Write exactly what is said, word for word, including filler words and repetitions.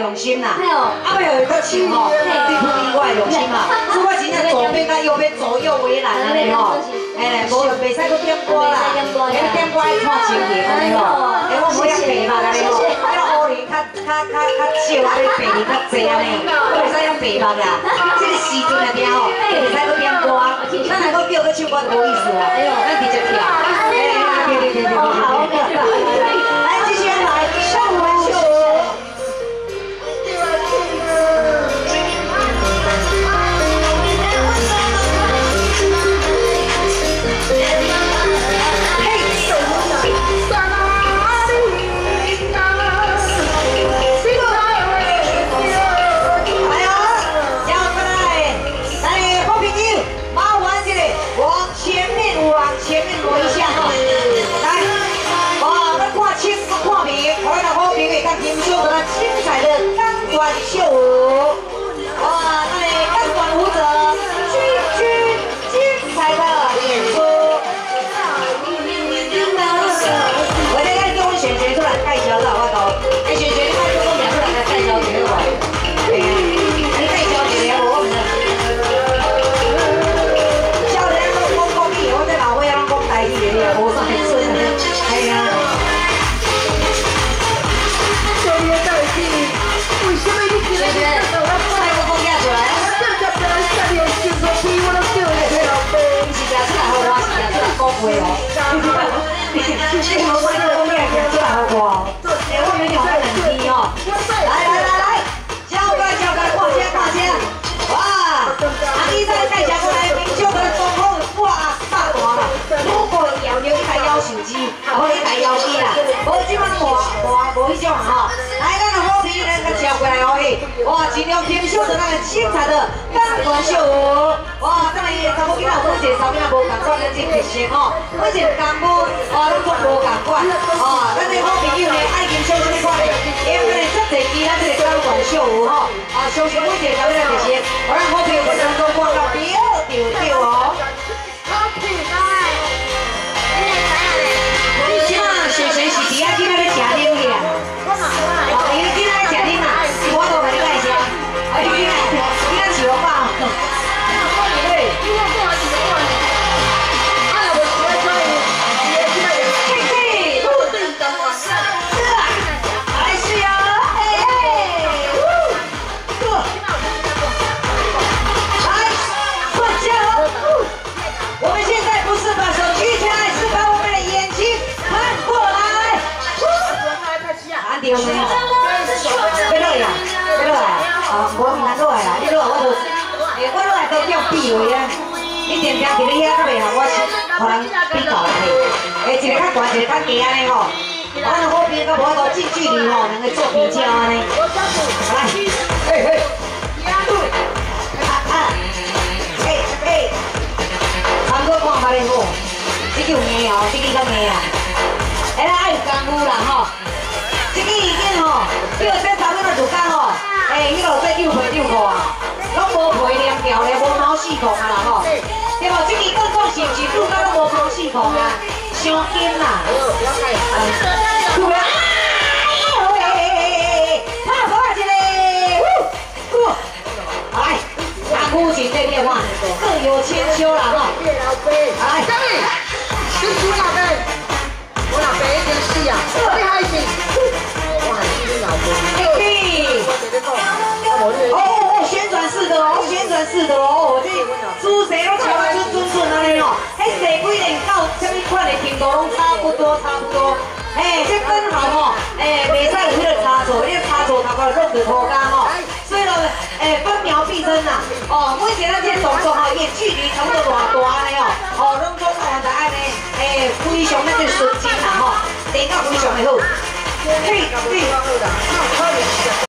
用心啦，啊，要会搁唱吼，你不意外用心嘛。所以我真正左边甲右边左右为难安尼吼，哎，无袂使搁点歌啦，点点歌爱看情形安尼吼，哎，我无遐白目安尼吼，迄乌林较较较较少，啊，你白面较济安尼，我袂使遐白目啦。这个时阵来听吼，袂使搁点歌，咱若搁叫搁唱歌就无意思啦，咱直接跳，哎，对对对对对。来，继续来，上完秀。 精彩的钢管秀舞，哇！那里钢管舞者君君精彩的演出。我哋咧叫璇璇出来介绍啦，我讲，哎，璇璇，你快叫我名出来来介绍一下我。哎呀，你介绍一下我，我唔知。少年都讲国语，我这老伙仔拢讲台语的，无啥会准。哎呀。 为什么你今日带我带我放假出来？我正在在下面新手批，我都叫你去老爸。是假出来好我，是假出来讲话哦。你你我我这个讲假出来好我。哎，我没用太冷气哦。来来来来，小哥小哥，看先看先。哇！阿弟在带小过来，民秀的中后哇大大啦。如果摇摇一台摇手机，然后一台摇机啦，无即摆无无无迄种吼。来，咱的好皮人。 跳过来哦嘿！哇，尽量听秀的那个精彩的钢管秀舞，哇，当然也查某囡仔有每一个查某囡仔无同款的这特色哦，每一个工舞哦，拢总无同款哦。咱的好朋友呢，爱金秀这款的，因为呢，足侪支咱这个钢管秀舞吼，啊，相信每一个查某囡仔特色，我咱好朋友在当中看到对对对哦。好可爱！你即马璇璇是伫遐去那边食啉去啊？哦，因为今仔日食啉啊。 我都没带钱，哎，你看，你看起我爸，对，你看这还几个万？哎呀，我我我，嘿嘿，陆队长啊，是啊，还是有，嘿嘿，呜，哥，来，快加油！我们现在不是把手举起来，是把我们的眼睛看过来，看到没有？ 要落呀，要落来啊！无唔难落来啦，你落来我就，诶，我落来都叫比位啊！你定定伫咧遐，较袂晓我是互人比较啦嘿。诶，一个较悬，一个较低安尼吼。我的好朋友甲无法度近距离吼，两个做比较安尼。来，嘿嘿，啊啊，嘿嘿，差不多看下咧好，这个有硬哦，这个较硬啊。哎，爱有功夫啦吼。 这个已经吼，叫这查某仔就讲吼，诶，迄落说六岁六五啊，拢无皮连条咧，无毛细孔啊啦吼，对无？这个更讲是毋是愈加拢无毛细孔啊，伤紧啦。对啊，哎，拍手啊一个，来，大姑是这边话，各有千秋啦吼。来，下面，你输哪边？我老爸已经死啊，你还是。 哦哦，旋转式的哦，旋转式的哦，这猪舌都敲得准准准安尼哦，迄蛇龟连到什么款的程度拢差不多差不多，哎，这更好吼，哎，袂使有迄个差错，因为差错头壳弄着脱骹吼，所以咯，哎，分秒必争呐，哦，每一个咱这动作吼，伊距离差不多偌大安尼哦，哦，拢总换在安尼，哎，非常那个顺畅啦吼，练到非常的好，嘿嘿。